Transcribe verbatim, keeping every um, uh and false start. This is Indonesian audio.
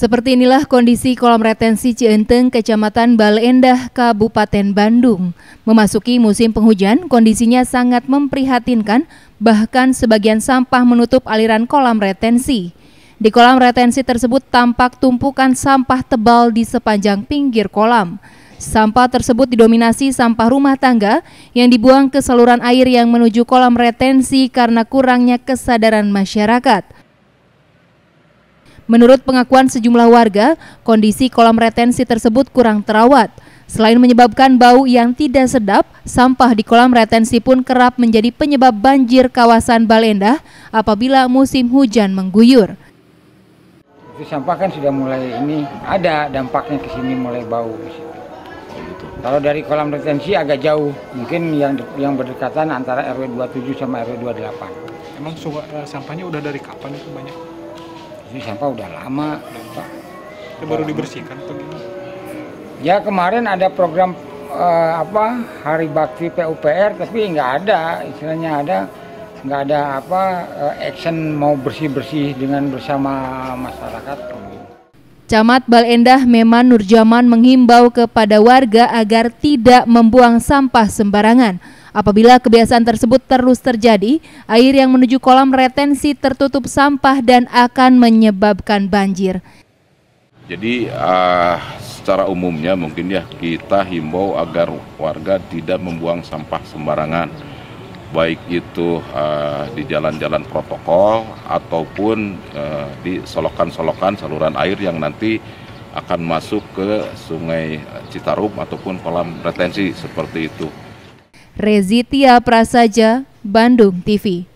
Seperti inilah kondisi kolam retensi Cienteng, Kecamatan Bale Endah, Kabupaten Bandung. Memasuki musim penghujan, kondisinya sangat memprihatinkan, bahkan sebagian sampah menutup aliran kolam retensi. Di kolam retensi tersebut tampak tumpukan sampah tebal di sepanjang pinggir kolam. Sampah tersebut didominasi sampah rumah tangga yang dibuang ke saluran air yang menuju kolam retensi karena kurangnya kesadaran masyarakat. Menurut pengakuan sejumlah warga, kondisi kolam retensi tersebut kurang terawat. Selain menyebabkan bau yang tidak sedap, sampah di kolam retensi pun kerap menjadi penyebab banjir kawasan Bale Endah apabila musim hujan mengguyur. Itu sampah kan sudah mulai ini ada dampaknya ke sini, mulai bau. Kalau dari kolam retensi agak jauh, mungkin yang yang berdekatan antara R W dua puluh tujuh sama R W dua puluh delapan. Emang sampahnya udah dari kapan itu banyak? Ini sampah udah lama, Pak. Itu baru dibersihkan atau gimana? Ya kemarin ada program eh, apa Hari Bakti P U P R, tapi nggak ada, istilahnya ada nggak ada apa eh, action mau bersih-bersih dengan bersama masyarakat. Camat Bale Endah Meman Nurjaman menghimbau kepada warga agar tidak membuang sampah sembarangan. Apabila kebiasaan tersebut terus terjadi, air yang menuju kolam retensi tertutup sampah dan akan menyebabkan banjir. Jadi uh, secara umumnya mungkin ya kita himbau agar warga tidak membuang sampah sembarangan, baik itu uh, di jalan-jalan protokol ataupun uh, di solokan-solokan saluran air yang nanti akan masuk ke Sungai Citarum ataupun kolam retensi seperti itu. Rezitia Prasaja, Bandung T V.